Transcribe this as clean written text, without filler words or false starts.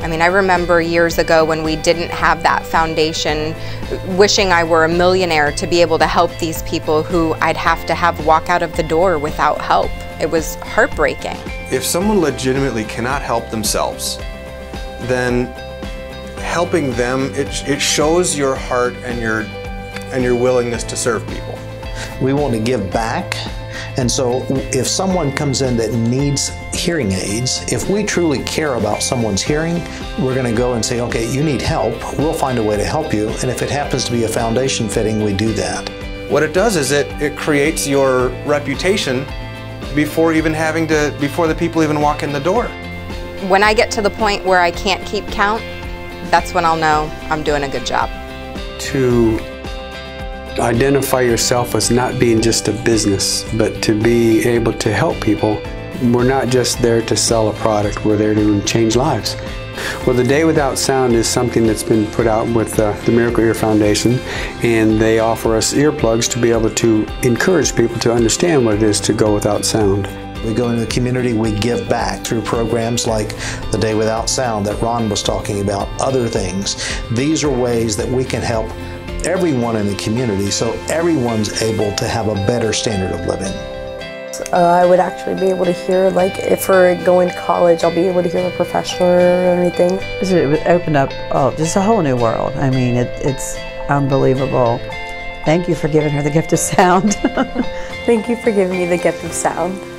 I mean, I remember years ago when we didn't have that foundation, wishing I were a millionaire to be able to help these people who I'd have to have walk out of the door without help. It was heartbreaking. If someone legitimately cannot help themselves, then helping them, it shows your heart and your willingness to serve people. We want to give back, and so if someone comes in that needs hearing aids, if we truly care about someone's hearing, we're going to go and say, okay, you need help, we'll find a way to help you, and if it happens to be a foundation fitting, we do that. What it does is it creates your reputation before the people even walk in the door. When I get to the point where I can't keep count, that's when I'll know I'm doing a good job. To identify yourself as not being just a business, but to be able to help people. We're not just there to sell a product, we're there to change lives. Well, the Day Without Sound is something that's been put out with the Miracle Ear Foundation, and they offer us earplugs to be able to encourage people to understand what it is to go without sound. We go into the community, we give back through programs like the Day Without Sound that Ron was talking about, other things. These are ways that we can help everyone in the community so everyone's able to have a better standard of living. I would actually be able to hear, like if we're going to college, I'll be able to hear a professor or anything. It would open up just a whole new world. I mean, it's unbelievable. Thank you for giving her the gift of sound. Thank you for giving me the gift of sound.